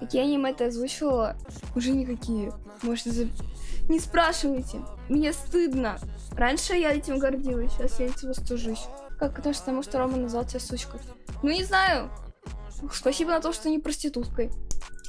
Какие аниме ты озвучивала? Уже никакие. Можете не спрашивайте. Мне стыдно. Раньше я этим гордилась, сейчас я этим стыжусь. Как относишься к тому, что Рома назвал тебя сучкой? Ну, не знаю. Спасибо на то, что не проституткой.